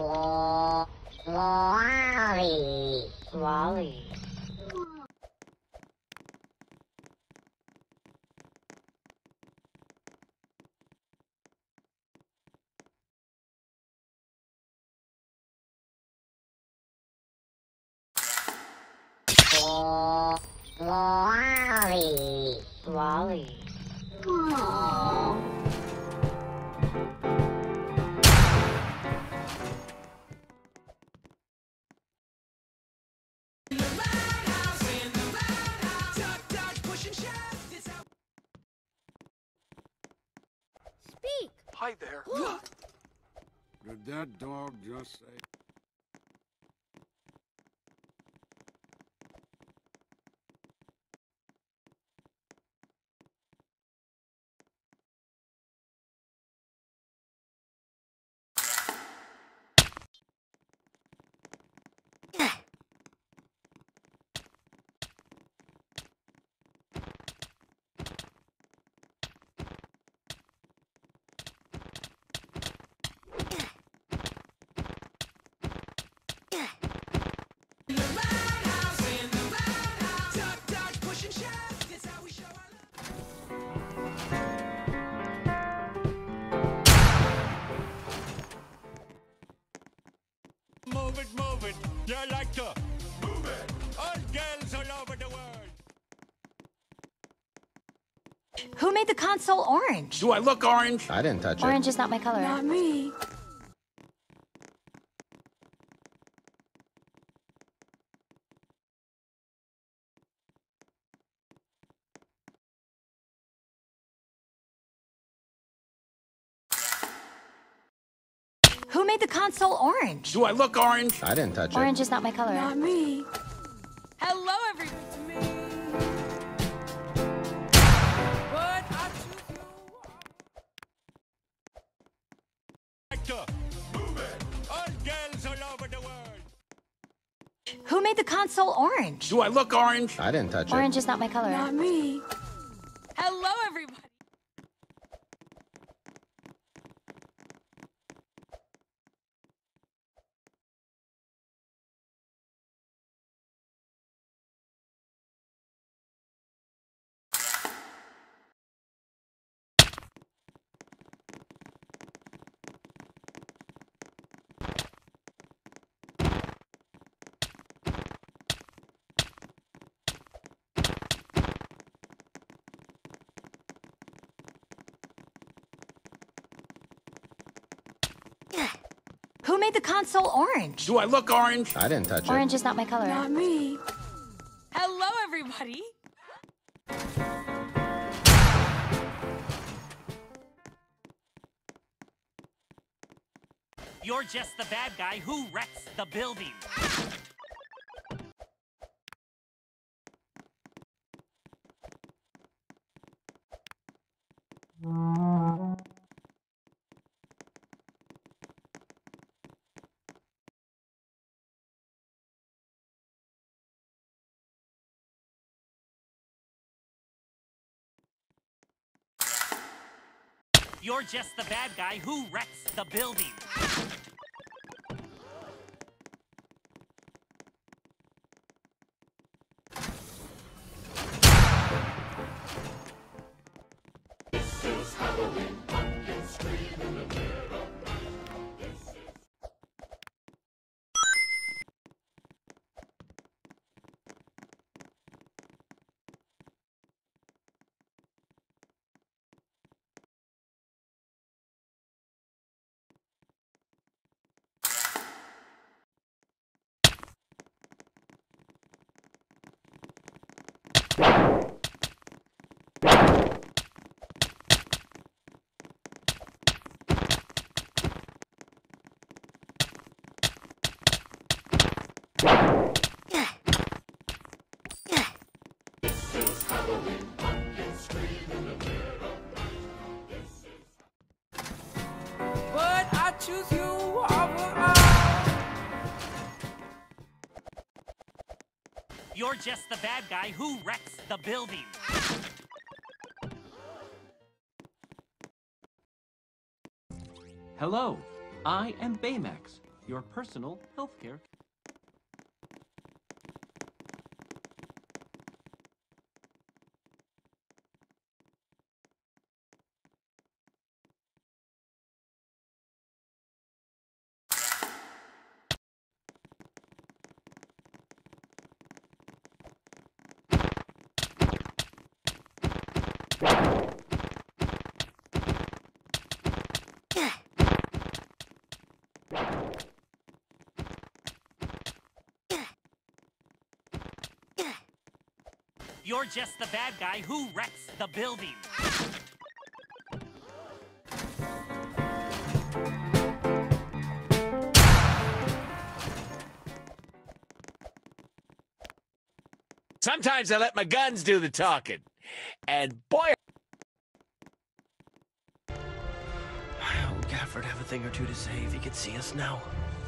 Wally. Wally. Wally. Wally. Speak! Hi there. Did that dog just say? Move it. You like to move it. All girls all over the world. Who made the console orange? Do I look orange? I didn't touch it. Orange is not my color. Not me. Who made the console orange? Do I look orange? I didn't touch it. Orange is not my color. Not me. Hello, everybody. But I choose you. Like to move it. All girls all over the world. Who made the console orange? Do I look orange? I didn't touch it. Orange is not my color. Not me. Hello, everybody. Who made the console orange? Do I look orange? I didn't touch it. Orange is not my color. Not me. Hello, everybody. You're just the bad guy who wrecks the building. You're just the bad guy who wrecks the building. But I choose you over all. You're just the bad guy who wrecks the building. Hello, I am Baymax, your personal healthcare. You're just the bad guy who wrecks the building. Sometimes I let my guns do the talking. And boy... Would Gafford have a thing or two to say if he could see us now?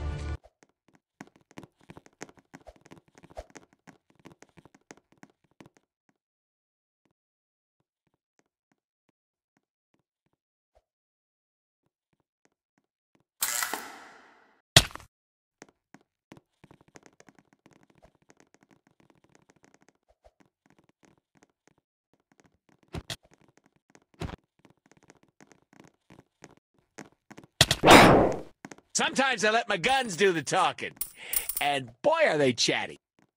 Sometimes I let my guns do the talking. And boy, are they chatty.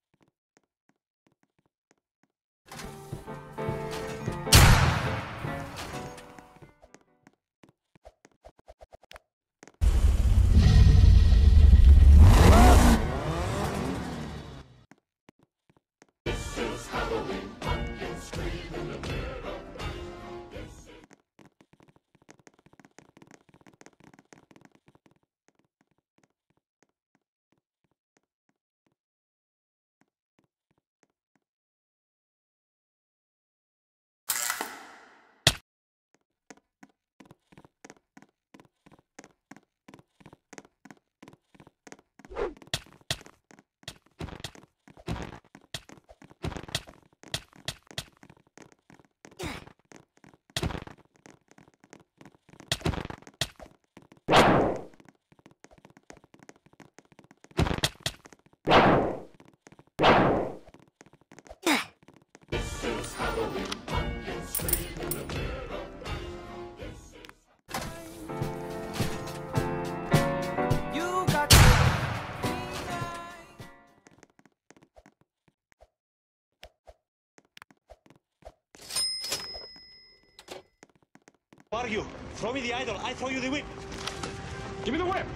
Who are you? Throw me the idol, I throw you the whip. Give me the whip!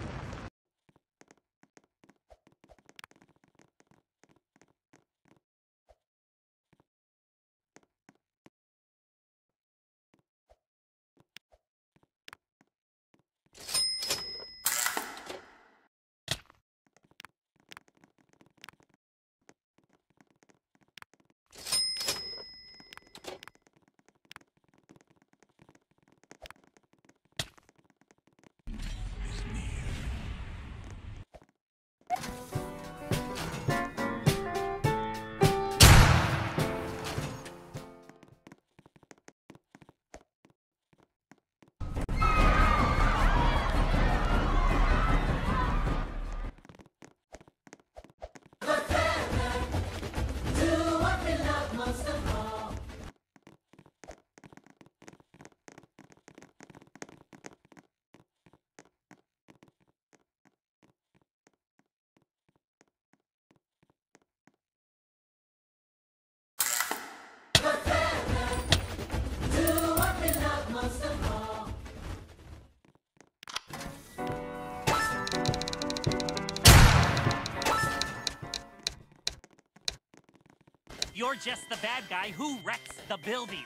You're just the bad guy who wrecks the building.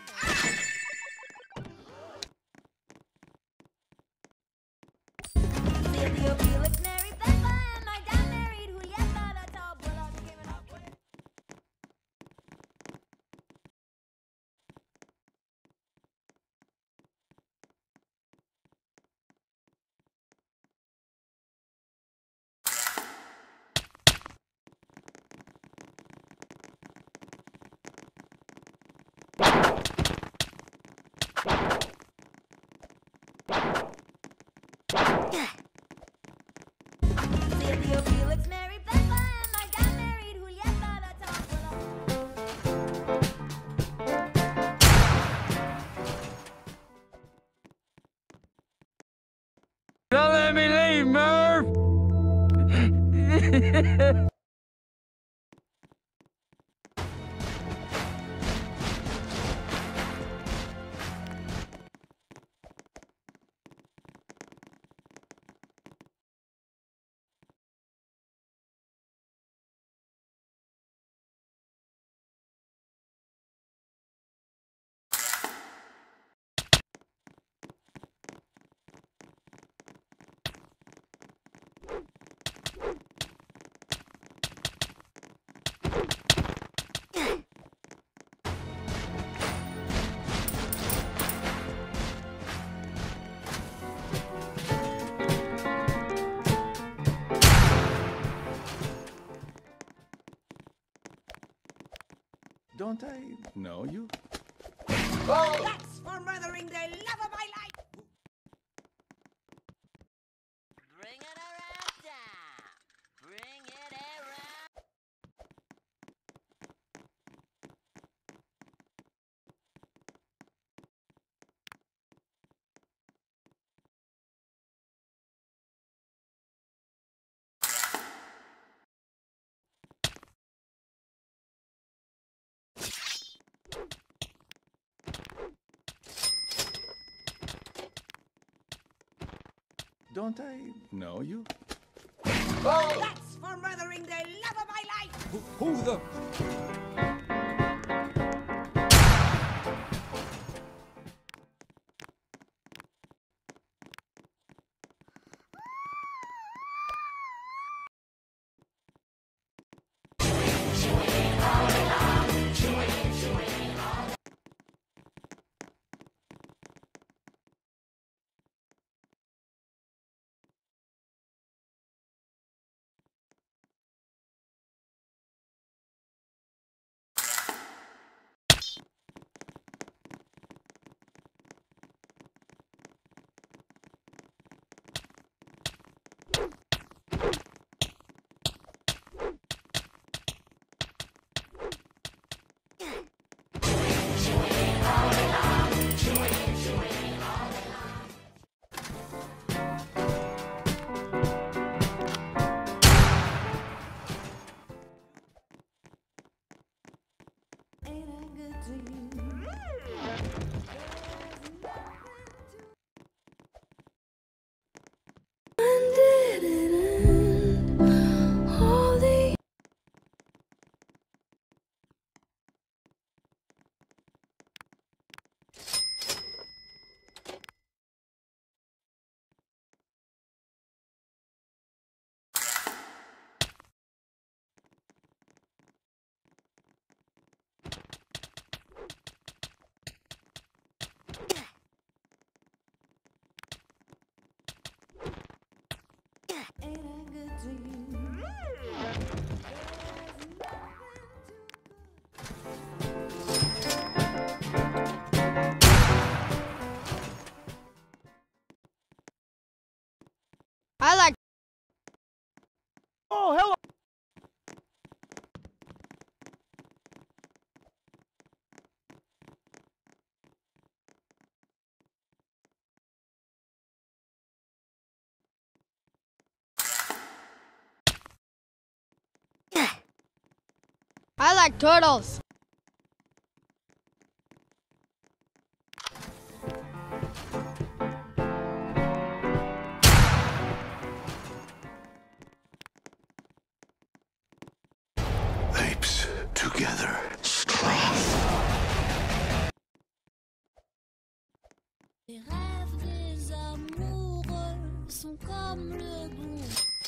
Don't I know you? That's for murdering the love of my life! Bring it around town. Bring it around. Don't I know you? That's for murdering the love of my life! Who the... I like. Oh, hello! I like turtles. Apes together, strong. Les rêves des amoureux sont comme le bon.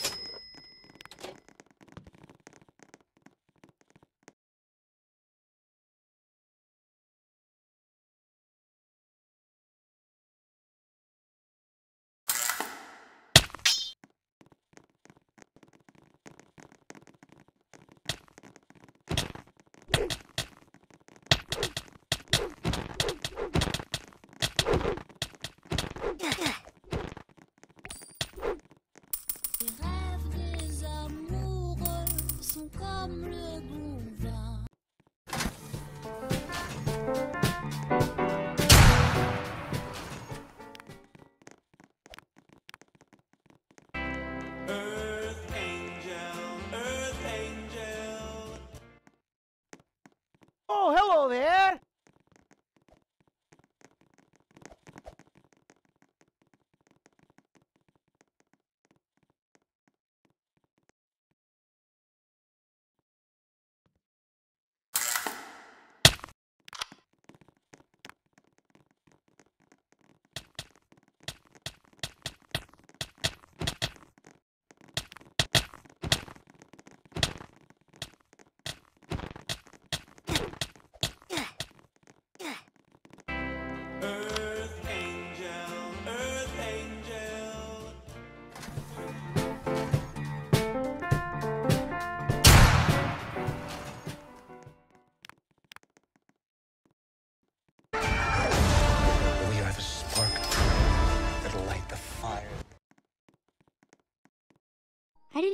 Les rêves des amoureux sont comme le bon vin. Earth angel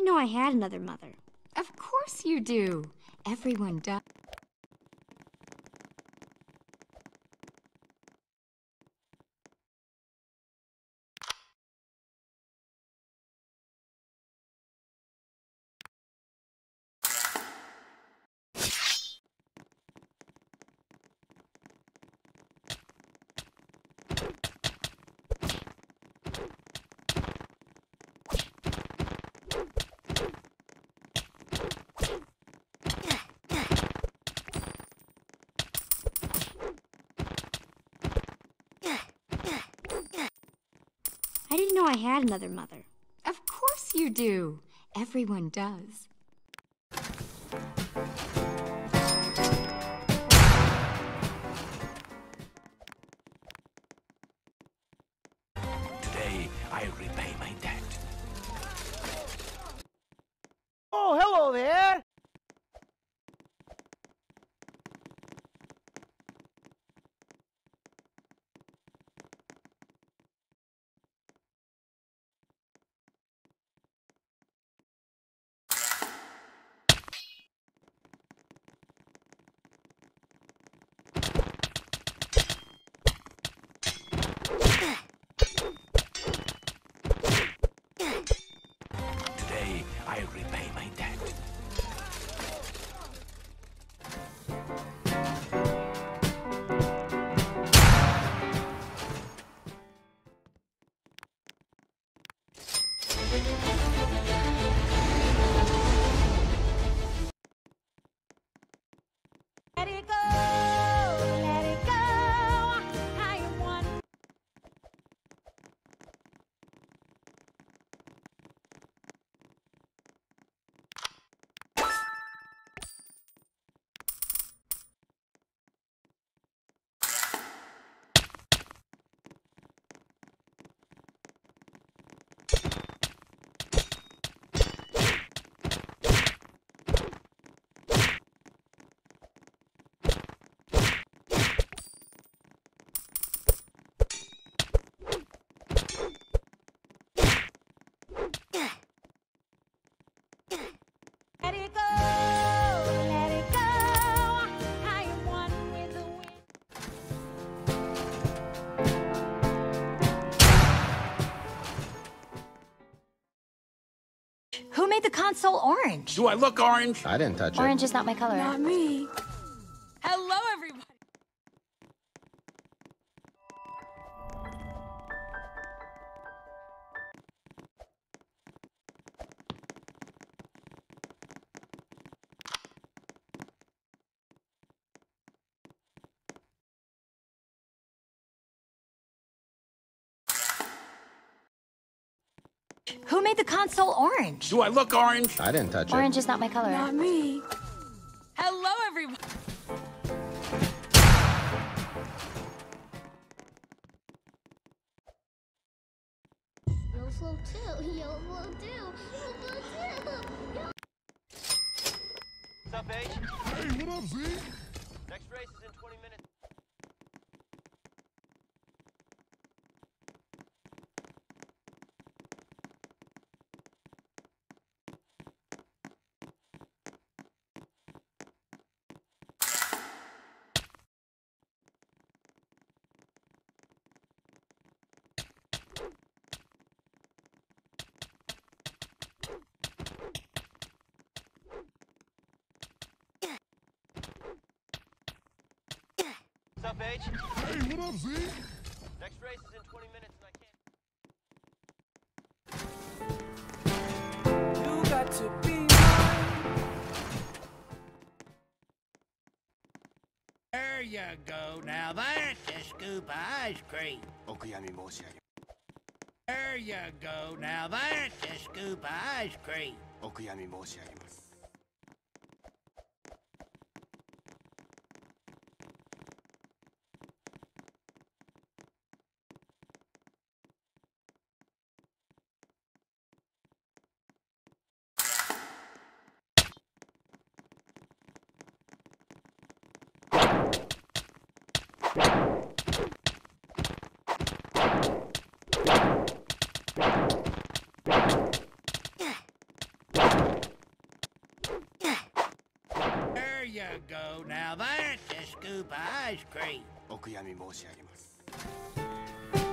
know I had another mother. Of course you do. Everyone does. I didn't know I had another mother. Of course you do. Everyone does. Today, I repay my debt. Oh, hello there! Today, I repay my debt. Let it go, let it go. I am one. Let it go, let it go. I am one with the wind. Who made the console orange? Do I look orange? I didn't touch Orange is not my color. Not me. Hello, everybody. Who made the console orange? Do I look orange? I didn't touch Orange is not my color. Not me. Hello, everybody. You'll flow too. You'll flow too. You'll flow too. What's up, H? Hey, what up, Z? Next race is in 20 minutes. What's up, H? Hey, what up, Z? Next race is in 20 minutes and I can't. You got to be mine. There you go. Now that's a scoop of ice cream. There you go. Now that's a scoop of ice cream. you go. Now that's a scoop of ice cream. お悔やみ申し上げます。